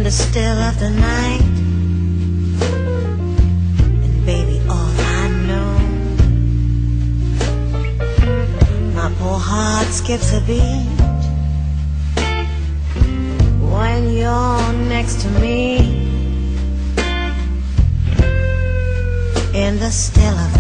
the still of the night. And baby, all I know, my poor heart skips a beat when you're next to me in the still of